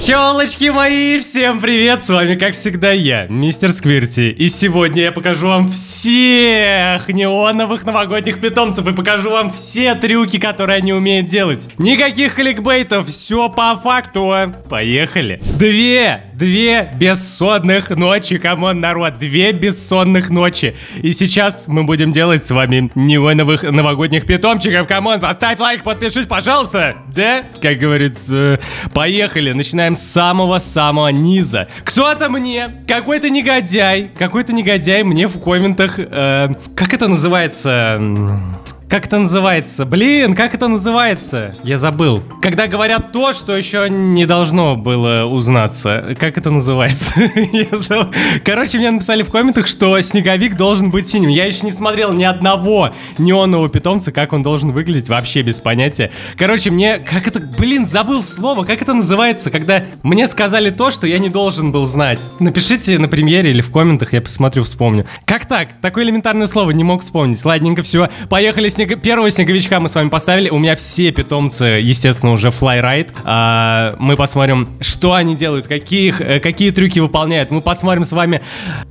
Пчелочки мои, всем привет, с вами как всегда я, мистер Сквирти. И сегодня я покажу вам всех неоновых новогодних питомцев и покажу вам все трюки, которые они умеют делать. Никаких кликбейтов, все по факту. Поехали. Две бессонных ночи, камон, народ, 2 бессонных ночи. И сейчас мы будем делать с вами неоновых новогодних питомчиков. Камон, поставь лайк, подпишись, пожалуйста. Да? Как говорится, поехали. Начинаем с самого-самого низа. Кто-то мне, какой-то негодяй мне в комментах, как это называется? Как это называется? Блин, как это называется? Я забыл. Когда говорят то, что еще не должно было узнаться. Как это называется? Короче, мне написали в комментах, что снеговик должен быть синим. Я еще не смотрел ни одного неонового питомца, как он должен выглядеть, вообще без понятия. Короче, мне, как это, блин, забыл слово. Как это называется, когда мне сказали то, что я не должен был знать? Напишите на премьере или в комментах, я посмотрю, вспомню. Как так? Такое элементарное слово не мог вспомнить. Ладненько, все. Поехали. Первого снеговичка мы с вами поставили. У меня все питомцы, естественно, уже флайрайд. Мы посмотрим, что они делают, какие трюки выполняют. Мы посмотрим с вами,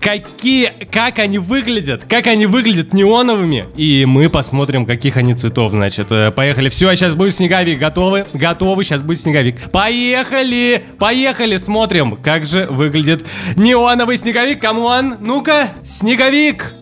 как они выглядят неоновыми. И мы посмотрим, каких они цветов, значит. Поехали. Все, сейчас будет снеговик. Готовы? Готовы, сейчас будет снеговик. Поехали, смотрим, как же выглядит неоновый снеговик. Камон, ну-ка, снеговик.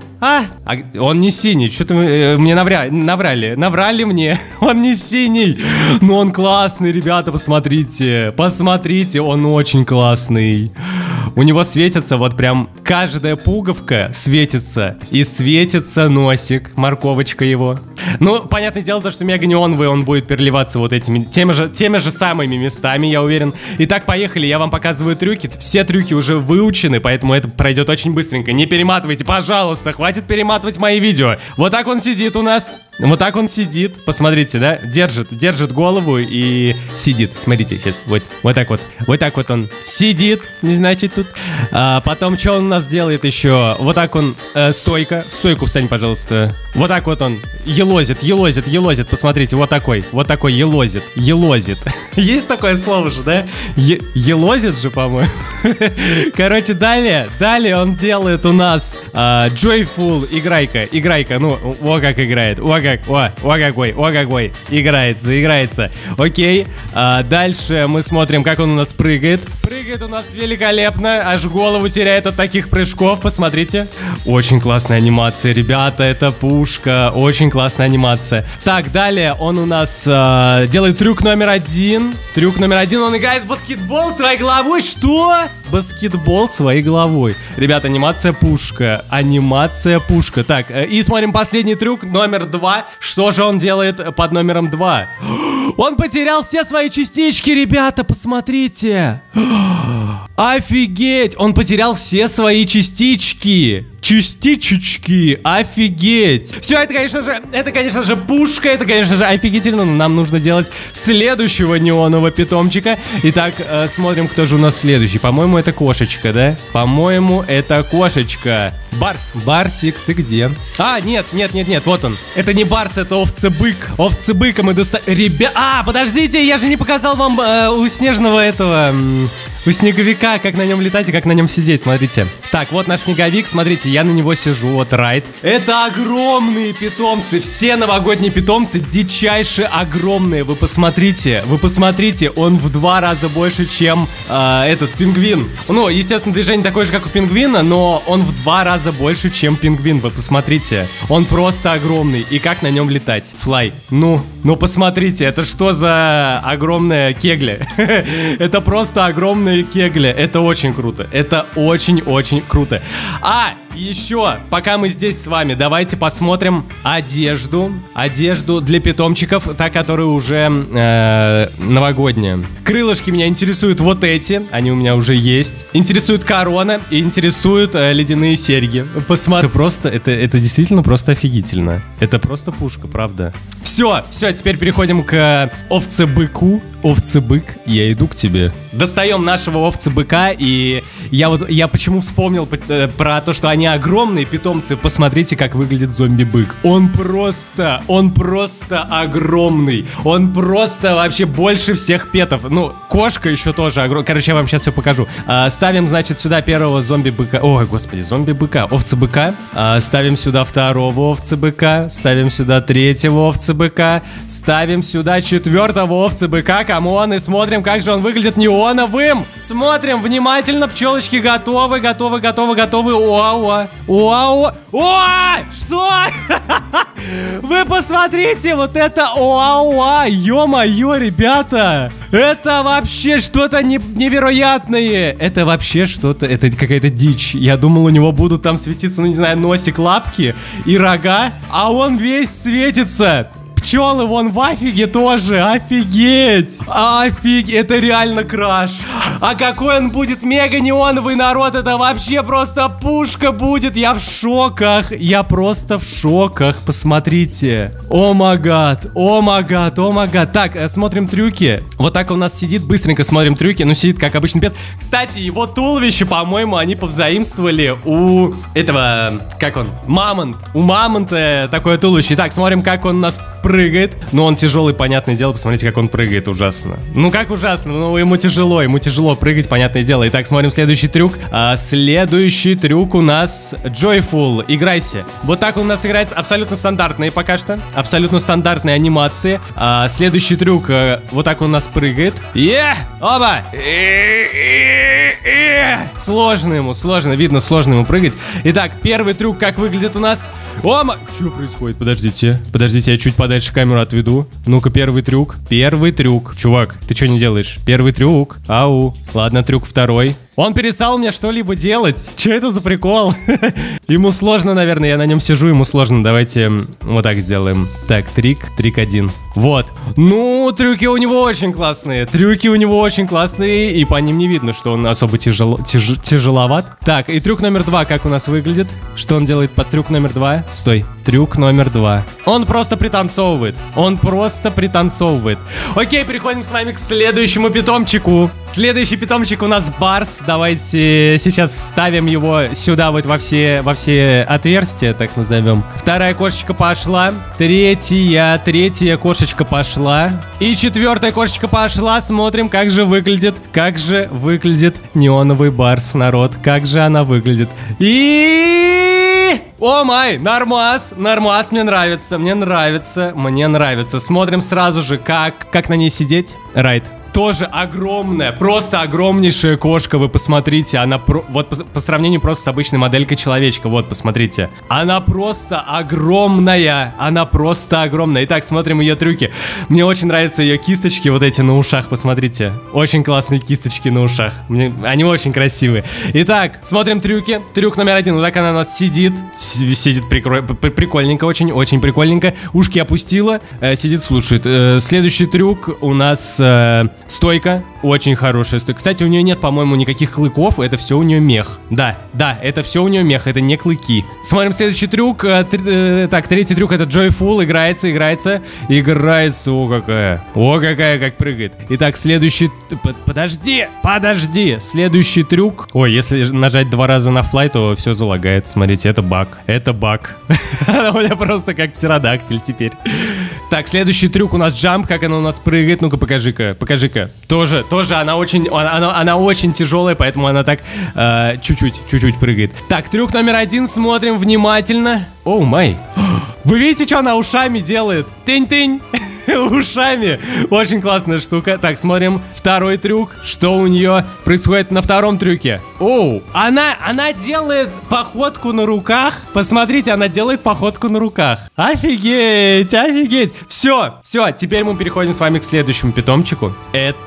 Он не синий, что-то мне наврали мне, он не синий, но он классный, ребята, посмотрите, он очень классный. У него светится вот прям каждая пуговка светится, и светится носик, морковочка его. Ну, понятное дело, то, что мега неоновый, он будет переливаться вот теми же самыми местами, я уверен. Итак, поехали, я вам показываю трюки, все трюки уже выучены, поэтому это пройдет очень быстренько. Не перематывайте, пожалуйста, хватит перематывать мои видео. Вот так он сидит у нас. Вот так он сидит, посмотрите, да, держит голову и сидит. Смотрите, сейчас, вот так вот он сидит, значит, тут. Потом, что он у нас делает еще? Вот так он, в стойку встань, пожалуйста. Вот так вот он елозит, посмотрите, вот такой елозит. Есть такое слово же, да? Елозит же, по-моему. Короче, далее он делает у нас Joyful, играйка, ну, о как играет, о какой, играется, окей. Дальше мы смотрим, как он у нас прыгает у нас великолепно, аж голову теряет от таких прыжков, посмотрите. Очень классная анимация, ребята, это пушка, очень классная анимация. Так, далее он у нас делает трюк номер один, он играет в баскетбол своей головой, что? Баскетбол своей головой. Ребята, анимация пушка. Так, и смотрим последний трюк, номер 2. Что же он делает под номером 2? Он потерял все свои частички, ребята, посмотрите. Офигеть, он потерял все свои частички, офигеть. Все, это, конечно же, пушка, это, конечно же, офигительно, но нам нужно делать следующего неонового питомчика. Итак, смотрим, кто же у нас следующий. По-моему, это кошечка, да? По-моему, это кошечка. Барсик, ты где? Нет, вот он. Это не барс, это овцебык. Овцебыка мы достали. Подождите, я же не показал вам у снежного этого... У снеговика, как на нем летать и как на нем сидеть, смотрите. Так, вот наш снеговик, смотрите, я на него сижу, вот райд. Это огромные питомцы, все новогодние питомцы дичайше огромные. Вы посмотрите, он в 2 раза больше, чем этот пингвин. Ну, естественно, движение такое же, как у пингвина, но он в 2 раза больше, чем пингвин, вы посмотрите. Он просто огромный, и как на нем летать? Флай, ну посмотрите, это что за огромная кегля? Это просто огромная кегля, это очень круто, это очень-очень круто. Еще, пока мы здесь с вами, давайте посмотрим одежду для питомчиков, та, которая уже новогодняя. Крылышки меня интересуют вот эти, они у меня уже есть. Интересует корона и интересуют ледяные серьги. Посмотри, это действительно просто офигительно. Это просто пушка, правда. Все, теперь переходим к овцебыку. овцы-бык, я иду к тебе. Достаем нашего овцы-быка, и я почему вспомнил про то, что они огромные питомцы. Посмотрите, как выглядит зомби-бык. Он просто огромный. Он просто вообще больше всех петов. Ну, кошка еще тоже огромная. Короче, я вам сейчас все покажу. Ставим, значит, сюда первого зомби-быка. Ой, господи, зомби-быка. Овцы-быка. Ставим сюда второго овцы-быка. Ставим сюда третьего овцы-быка. Ставим сюда четвертого овцы-быка. Камон, и смотрим, как же он выглядит неоновым. Смотрим внимательно. Пчелочки готовы. Уа-уа. О! Что? Вы посмотрите, вот это уа-уа. Ё-моё, ребята. Это вообще что-то невероятное. Это вообще что-то, это какая-то дичь. Я думал, у него будут там светиться, ну не знаю, носик, лапки и рога. А он весь светится. Пчелы вон в афиге тоже, офигеть! Это реально краш. А какой он будет мега неоновый, народ, это вообще просто пушка будет. Я в шоках, я просто в шоках, посмотрите. О магад. Так, смотрим трюки. Вот так он у нас сидит, быстренько смотрим трюки. Ну, сидит как обычный пет. Кстати, его туловище, по-моему, они повзаимствовали у этого, как он, мамонт. У мамонта такое туловище. Так, смотрим, как он у нас прыгает. Ну, он тяжелый, понятное дело. Посмотрите, как он прыгает, ужасно. Ну, как ужасно? Ну, ему тяжело прыгать, понятное дело. Итак, смотрим следующий трюк. Следующий трюк у нас Joyful. Играйся. Вот так он у нас играется. Абсолютно стандартные пока что. Абсолютно стандартные анимации. Следующий трюк. Вот так он у нас прыгает. Оба! Сложно видно, сложно ему прыгать. Итак, первый трюк, как выглядит у нас. Что происходит? Подождите, я чуть подальше камеру отведу. Ну-ка, первый трюк. Чувак, ты что не делаешь? Первый трюк. Ау. Ладно, трюк второй. Он перестал мне что-либо делать. Что это за прикол? Ему сложно, наверное, я на нем сижу, ему сложно. Давайте вот так сделаем. Так, трик 1. Вот. Ну, трюки у него очень классные. И по ним не видно, что он особо тяжеловат. Так, и трюк номер 2, как у нас выглядит? Что он делает под трюк номер 2? Стой. Трюк номер 2. Он просто пританцовывает. Окей, переходим с вами к следующему питомчику. Следующий питомчик у нас Барс. Давайте сейчас вставим его сюда вот во все отверстия, так назовем. Вторая кошечка пошла. Третья кошечка пошла. И четвертая кошечка пошла. Смотрим, как же выглядит неоновый Барс, народ. Как же она выглядит. О май, нормас, мне нравится. Смотрим сразу же, как на ней сидеть. Райт. Тоже огромная, просто огромнейшая кошка, вы посмотрите, она вот по сравнению просто с обычной моделькой человечка, вот посмотрите, она просто огромная. Итак, смотрим ее трюки. Мне очень нравятся ее кисточки вот эти на ушах, посмотрите, очень классные кисточки на ушах, они очень красивые. Итак, смотрим трюки. Трюк номер 1, вот так она у нас сидит прикольненько, очень прикольненько, ушки опустила, сидит, слушает. Следующий трюк у нас стойка, очень хорошая стойка. Кстати, у нее нет, по-моему, никаких клыков, это все у нее мех. Да, это все у нее мех, это не клыки. Смотрим следующий трюк. Так, третий трюк, это Joyful, играется. О, какая, как прыгает. Итак, следующий... Подожди. Следующий трюк. Ой, если нажать 2 раза на флай, то все залагает. Смотрите, это баг. Она у меня просто как птеродактиль теперь. Так, следующий трюк у нас джамп, как она у нас прыгает. Ну-ка, покажи-ка. Тоже она очень тяжелая, поэтому она так чуть-чуть прыгает. Так, трюк номер 1, смотрим внимательно. Оу май. Вы видите, что она ушами делает? Тынь-тынь. Ушами. Очень классная штука. Так, смотрим второй трюк. Что у нее происходит на втором трюке? Оу, она делает походку на руках. Посмотрите, она делает походку на руках. Офигеть. Все, теперь мы переходим с вами к следующему питомчику. Это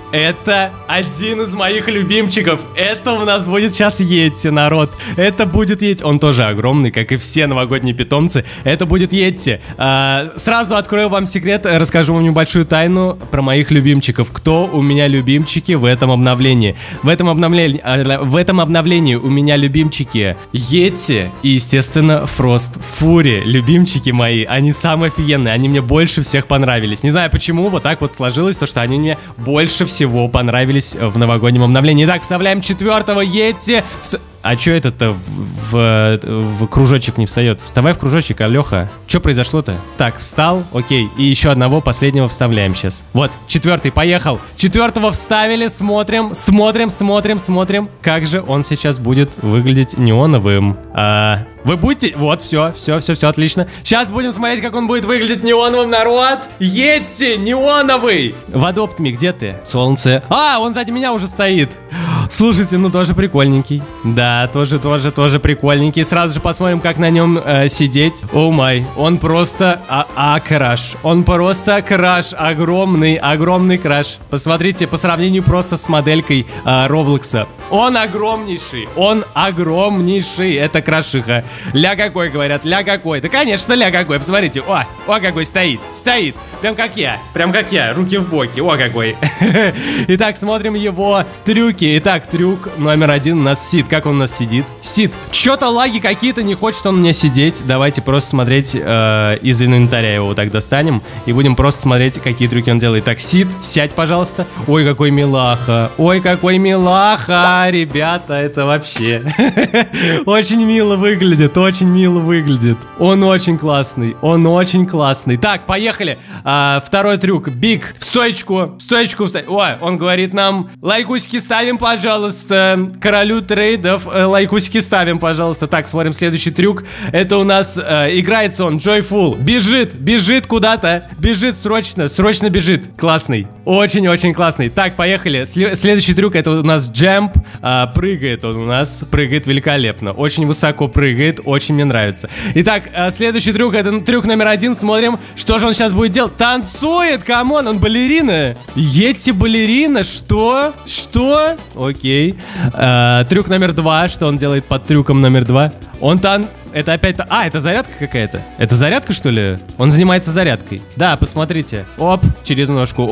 Это один из моих любимчиков. Это у нас будет сейчас Йети, народ. Это будет Йети. Он тоже огромный, как и все новогодние питомцы. Это будет Йети. Сразу открою вам секрет, расскажу вам небольшую тайну про моих любимчиков. Кто у меня любимчики в этом обновлении? В этом обновлении у меня любимчики Йети и, естественно, Фрост Фури. Любимчики мои. Они самые офигенные. Они мне больше всех понравились. Не знаю почему, вот так вот сложилось, то что они мне больше всего понравились в новогоднем обновлении. Итак, вставляем 4-го Йети. А чё это-то в кружочек не встает? Вставай в кружочек, Алёха. Чё произошло-то? Так, встал, окей. И еще одного последнего вставляем сейчас. Вот, 4-й, поехал. 4-го вставили, смотрим. Как же он сейчас будет выглядеть неоновым. Вы будете... Вот, все, отлично. Сейчас будем смотреть, как он будет выглядеть неоновым, народ. Йети, неоновый. В Adopt.me, где ты? Солнце. Он сзади меня уже стоит. Слушайте, ну тоже прикольненький. Да, тоже прикольненький. Сразу же посмотрим, как на нем сидеть. О май, он просто краш. Он просто краш. Огромный краш. Посмотрите, по сравнению просто с моделькой Роблокса. Он огромнейший. Это крашиха. Ля какой, говорят, ля какой. Да, конечно, ля какой. Посмотрите, о какой стоит. Прям как я, руки в боки. О какой. Итак, смотрим его трюки. Итак, трюк номер 1 у нас Сид. Как он у нас сидит? Сид. Чё-то лаги какие-то, не хочет он у меня сидеть. Давайте просто смотреть из инвентаря его вот так достанем. И будем просто смотреть, какие трюки он делает. Так, Сид, сядь, пожалуйста. Ой, какой милаха. Ребята, это вообще очень мило выглядит. Он очень классный. Так, поехали. Второй трюк. Биг. В стоечку. Ой, он говорит нам: лайкусики ставим, пожалуйста. Королю трейдов лайкусики ставим, пожалуйста. Так, смотрим следующий трюк. Это у нас играется он Joyful. Бежит куда-то. Срочно бежит. Классный. Очень классный. Так, поехали. Следующий трюк это у нас Джемп. Прыгает он у нас. Прыгает великолепно. Очень высоко прыгает. Очень мне нравится. Итак, следующий трюк это трюк номер 1. Смотрим, что же он сейчас будет делать. Танцует, камон, он балерина. Йети балерина, что? Окей. Трюк номер 2, что он делает под трюком номер 2? Это опять... это зарядка какая-то. Это зарядка, что ли? Он занимается зарядкой. Да, посмотрите. Оп, через ножку.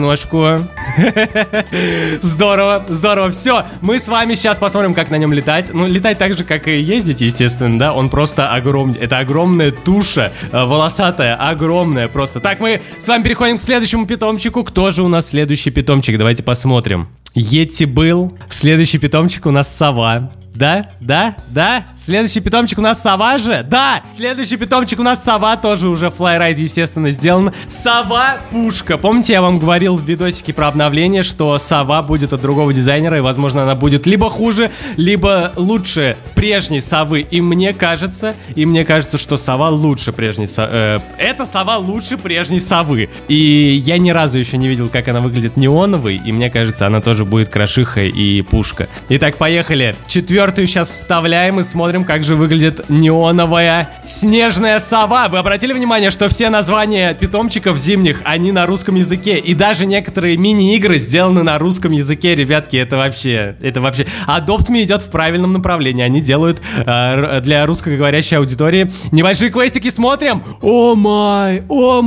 Здорово. Все, мы с вами сейчас посмотрим, как на нем летать. Ну, летать так же, как и ездить, естественно, да. Он просто огромный. Это огромная туша, волосатая, огромная просто. Так, мы с вами переходим к следующему питомчику. Кто же у нас следующий питомчик? Давайте посмотрим. Йети был. Следующий питомчик у нас сова. Да? Следующий питомчик у нас сова же? Да! Следующий питомчик у нас сова, тоже уже флайрайд, естественно, сделан. Сова-пушка. Помните, я вам говорил в видосике про обновление, что сова будет от другого дизайнера, и, возможно, она будет либо хуже, либо лучше прежней совы. И мне кажется, что сова лучше прежней совы. Эта сова лучше прежней совы. И я ни разу еще не видел, как она выглядит неоновой, и мне кажется, она тоже будет крашиха и пушка. Итак, поехали. 4-ю сейчас вставляем и смотрим, как же выглядит неоновая снежная сова. Вы обратили внимание, что все названия питомчиков зимних, они на русском языке. И даже некоторые мини-игры сделаны на русском языке, ребятки. Это вообще... Adopt.me идет в правильном направлении. Они делают для русскоговорящей аудитории небольшие квестики. Смотрим. О май,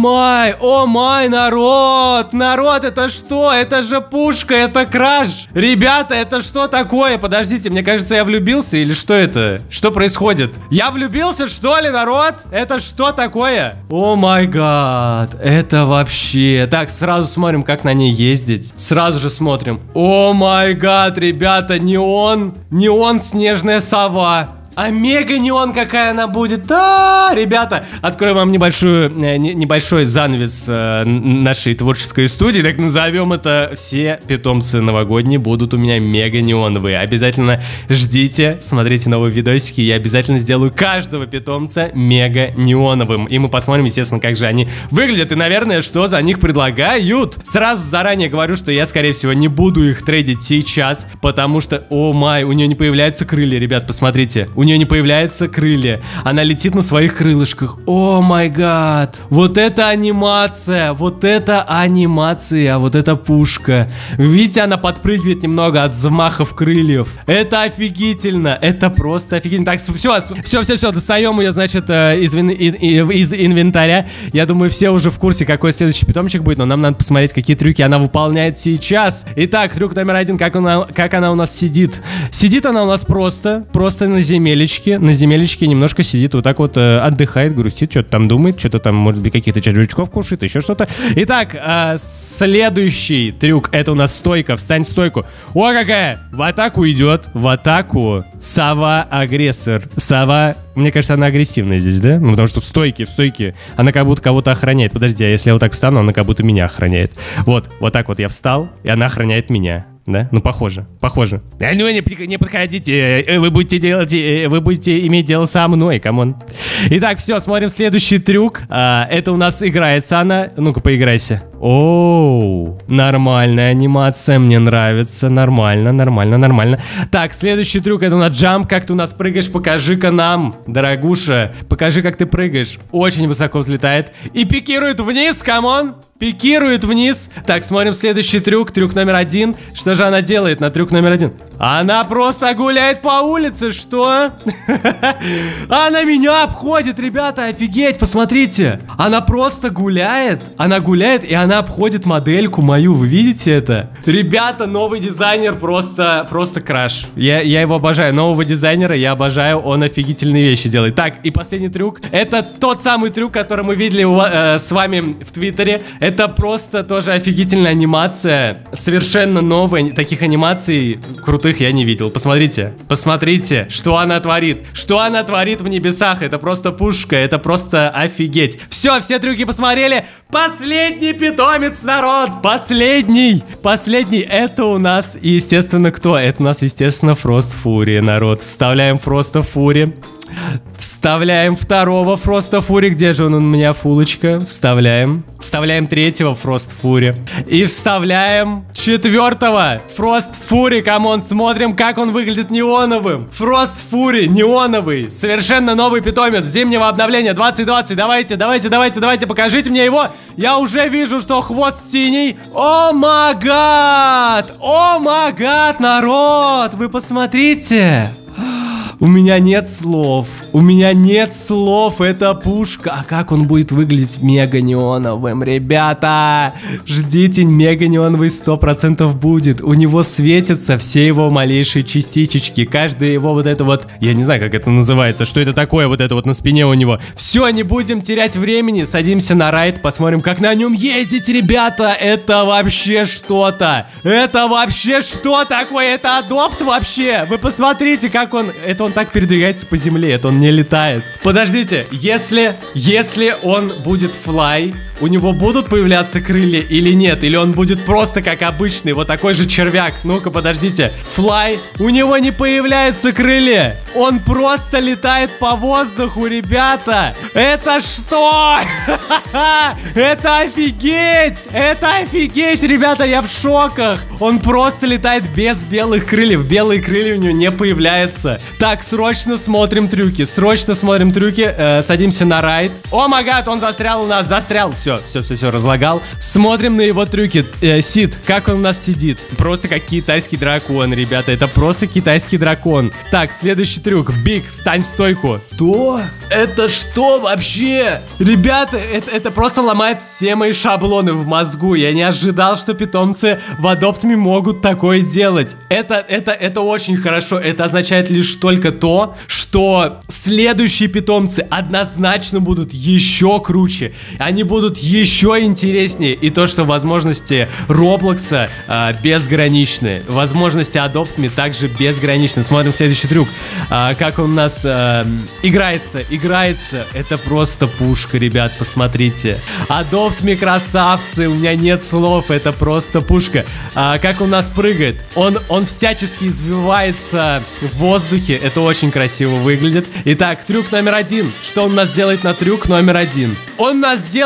народ, это что? Это же пушка, это краш. Ребята, это что такое? Подождите, мне кажется, я влюбился или что это? Что происходит? Я влюбился, что ли, народ? Это что такое? О май гад, это вообще... Так, сразу смотрим, как на ней ездить. Сразу же смотрим. О май гад, ребята, неон снежная сова. А мега-неон какая она будет. Да, ребята, откроем вам небольшой занавес нашей творческой студии. Так назовем это. Все питомцы новогодние будут у меня мега-неоновые. Обязательно ждите, смотрите новые видосики. Я обязательно сделаю каждого питомца мега-неоновым. И мы посмотрим, естественно, как же они выглядят. И, наверное, что за них предлагают. Сразу заранее говорю, что я, скорее всего, не буду их трейдить сейчас. Потому что, о май, у нее не появляются крылья, ребят, посмотрите. у нее не появляются крылья. Она летит на своих крылышках. О май гад. Вот это анимация. Вот это анимация. Вот это пушка. Видите, она подпрыгивает немного от взмахов крыльев. Это офигительно. Это просто офигительно. Так, все. Достаем ее, значит, из инвентаря. Я думаю, все уже в курсе, какой следующий питомчик будет. Но нам надо посмотреть, какие трюки она выполняет сейчас. Итак, трюк номер 1. Как она у нас сидит. Сидит она у нас просто на земелечке. На земелечке немножко сидит, вот так вот отдыхает, грустит, что-то там думает, что-то там, может быть, каких-то червячков кушает, еще что-то. Итак, следующий трюк, это у нас стойка. Встань в стойку. О, какая! В атаку идет, в атаку сова-агрессор. Сова, мне кажется, она агрессивная здесь, да? Ну, потому что в стойке она как будто кого-то охраняет. Подожди, а если я вот так встану, она как будто меня охраняет. Вот так вот я встал, и она охраняет меня. Да? Ну, похоже. Ну, не подходите, вы будете иметь дело со мной, камон. Итак, все, смотрим следующий трюк. Это у нас играется она. Ну-ка, поиграйся. Оу, нормальная анимация, мне нравится. Нормально. Так, следующий трюк, это у нас джамп. Как ты у нас прыгаешь, покажи-ка нам, дорогуша. Покажи, как ты прыгаешь. Очень высоко взлетает. И пикирует вниз, камон. Пикирует вниз. Так, смотрим следующий трюк. Трюк номер 1. Что же она делает на трюк номер 1? Она просто гуляет по улице, что? Она меня обходит, ребята, офигеть, посмотрите. Она просто гуляет, и она обходит модельку мою, вы видите это? Ребята, новый дизайнер просто краш. Я его обожаю, нового дизайнера я обожаю, он офигительные вещи делает. Так, и последний трюк, это тот самый трюк, который мы видели с вами в Твиттере. Это просто тоже офигительная анимация, совершенно новая, таких анимаций крутых я не видел. Посмотрите, что она творит. Что она творит в небесах. Это просто пушка, это просто офигеть. Все трюки посмотрели. Последний питомец, народ. Последний. Это у нас, естественно, кто? Это у нас, естественно, Фрост Фури, народ. Вставляем Фроста Фури. Вставляем второго Фроста Фури. Где же он у меня, фулочка? Вставляем третьего Фрост Фури. И вставляем четвертого Фрост Фури. Камон, смотрим, как он выглядит неоновым. Фрост Фури, неоновый. Совершенно новый питомец зимнего обновления 2020. Давайте, покажите мне его. Я уже вижу, что хвост синий. О май гад, народ. Вы посмотрите. У меня нет слов. Это пушка. А как он будет выглядеть мега неоновым, ребята? Ждите, мега неоновый 100% будет. У него светятся все его малейшие частички. Каждая его вот это вот, я не знаю, как это называется, что это такое вот это вот на спине у него. Все, не будем терять времени. Садимся на райд, посмотрим, как на нем ездить, ребята. Это вообще что-то. Что такое? Это адопт вообще. Вы посмотрите, как он... Это он так передвигается по земле, это он не летает. Подождите, если он будет флай, у него будут появляться крылья или нет? Или он будет просто как обычный, вот такой же червяк? Ну-ка, подождите. Флай, у него не появляются крылья. Он просто летает по воздуху, ребята. Это что? Это офигеть! Ребята, я в шоках. Он просто летает без белых крыльев. Белые крылья у него не появляются. Так, срочно смотрим трюки. Садимся на райд. О май гад, он застрял у нас. Все, разлагал. Смотрим на его трюки. Сид, как он у нас сидит? Просто как китайский дракон, ребята. Это просто китайский дракон. Так, следующий трюк. Биг, встань в стойку. Это что вообще? Ребята, это просто ломает все мои шаблоны в мозгу. Я не ожидал, что питомцы в Adopt Me могут такое делать. Это очень хорошо. Это означает лишь только то, что следующие питомцы однозначно будут еще круче. Они будут еще интереснее. И то, что возможности Роблокса безграничны. Возможности Adopt Me также безграничны. Смотрим следующий трюк. Как он у нас играется. Это просто пушка, ребят, посмотрите. Adopt Me красавцы. У меня нет слов. Это просто пушка. Как он у нас прыгает. Он всячески извивается в воздухе. Это очень красиво выглядит. Итак, трюк номер 1. Что он у нас делает на трюк номер 1? Он у нас делает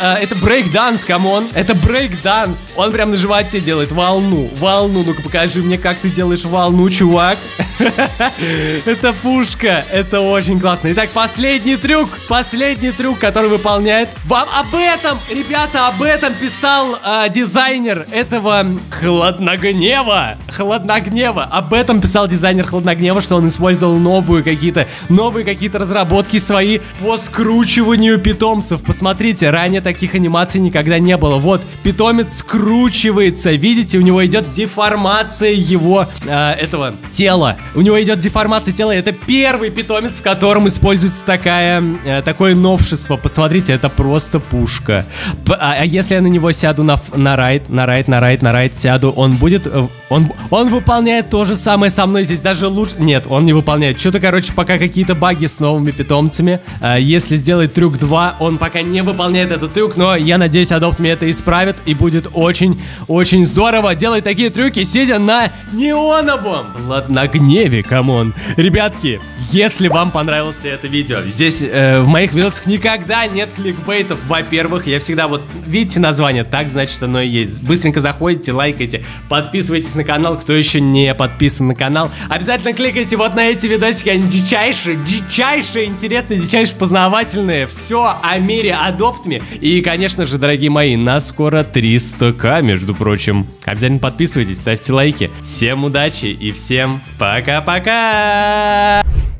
это брейк-данс, камон. Это брейк-данс. Он прям на животе делает волну. Волну, ну-ка покажи мне, как ты делаешь волну, чувак. Это пушка. Это очень классно. Итак, последний трюк, который выполняет. Вам об этом, ребята, об этом писал дизайнер этого Хладногнева. Об этом писал дизайнер Хладногнева, что он использовал новые какие-то разработки свои по скручиванию питомцев. Посмотрите, ранее таких анимаций никогда не было. Вот, питомец скручивается. Видите, у него идет деформация его этого тела. У него идет деформация тела. Это первый питомец, в котором используется такое новшество. Посмотрите, это просто пушка. А если я на него сяду на райд сяду, он будет... Он выполняет то же самое со мной. Здесь даже лучше... Нет, он не выполняет. Что-то, короче, пока какие-то баги с новыми питомцами. Если сделать трюк 2, он пока не выполняет этот трюк, но я надеюсь, Adopt Me это исправит, и будет очень здорово делать такие трюки, сидя на неоновом Хладногневе, камон. Ребятки, если вам понравилось это видео, здесь в моих видосах никогда нет кликбейтов. Во-первых, я всегда вот, видите название, так значит оно и есть. Быстренько заходите, лайкайте, подписывайтесь на канал, кто еще не подписан на канал. Обязательно кликайте вот на эти видосики, они дичайшие, интересные, дичайше познавательные. Все о мире Adopt Me. И, конечно же, дорогие мои, нас скоро 300к, между прочим. Обязательно подписывайтесь, ставьте лайки. Всем удачи и всем пока-пока!